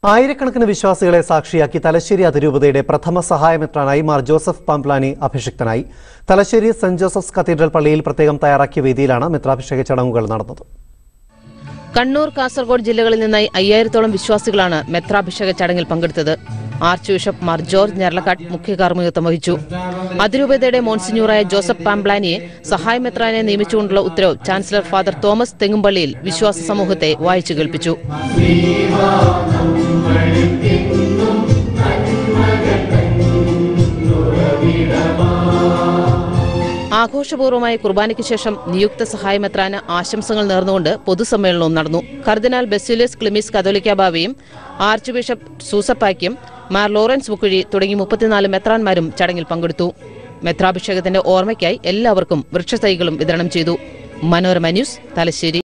ആയിരക്കണക്കിന് വിശ്വാസികളെ സാക്ഷിയാക്കി തലശ്ശേരി അതിരൂപതയുടെ പ്രഥമ സഹായമെത്രാനായി മാർ ജോസഫ് പാംപ്ലാനി അഭിഷിക്തനായി. തലശ്ശേരി സെന്റ് ജോസഫ്സ് കത്തീഡ്രൽ പള്ളിയിൽ പ്രത്യേകം തയ്യാറാക്കിയ വേദിയിലാണ് മെത്രാഭിഷേക ചടങ്ങുകൾ നടന്നത്. കണ്ണൂർ, കാസർഗോഡ് ജില്ലകളിൽ നിന്നായി 5000-ഓളം വിശ്വാസികളാണ് മെത്രാഭിഷേക ചടങ്ങിൽ പങ്കെടുത്തത്. Archbishop Mar George Njaralakatt മുഖ്യ കാർമ്മികത്വം വഹിച്ചു. അതിരൂപതയുടെ മോൺസിഞ്ഞൂറായ ജോസഫ് പാംപ്ലാനിയെ സഹായമെത്രാനെ നിയമിച്ചുകൊണ്ടുള്ള ഉത്തരവ് ചാൻസലർ ഫാദർ തോമസ് തെങ്ങുംപള്ളിയിൽ വിശ്വാസ സമൂഹത്തെ വായിച്ചു കേൾപ്പിച്ചു. ആഘോഷപൂർവ്വമായ കുർബാനയ്ക്ക് ശേഷം നിയുക്ത സഹായമെത്രാന് ആശംസകൾ നേർന്നുകൊണ്ട് പൊതുസമ്മേളനവും നടന്നു. കർദിനാൾ ബെസിലിയസ് ക്ലിമീസ് കത്തോലിക്ക ബാവയും ആർച്ച് ബിഷപ്പ് സൂസപ്പായ്ക്കും മാർ ലോറൻസ് മുക്കുഴി തുടങ്ങി 34 മെത്രാന്മാരും ചടങ്ങിൽ പങ്കെടുത്തു. മെത്രാഭിഷേകത്തിന്റെ ഓർമ്മയ്ക്കായി എല്ലാവർക്കും വൃക്ഷത്തൈകളും വിതരണം ചെയ്തു. മനോരമ ന്യൂസ്, തലശ്ശേരി.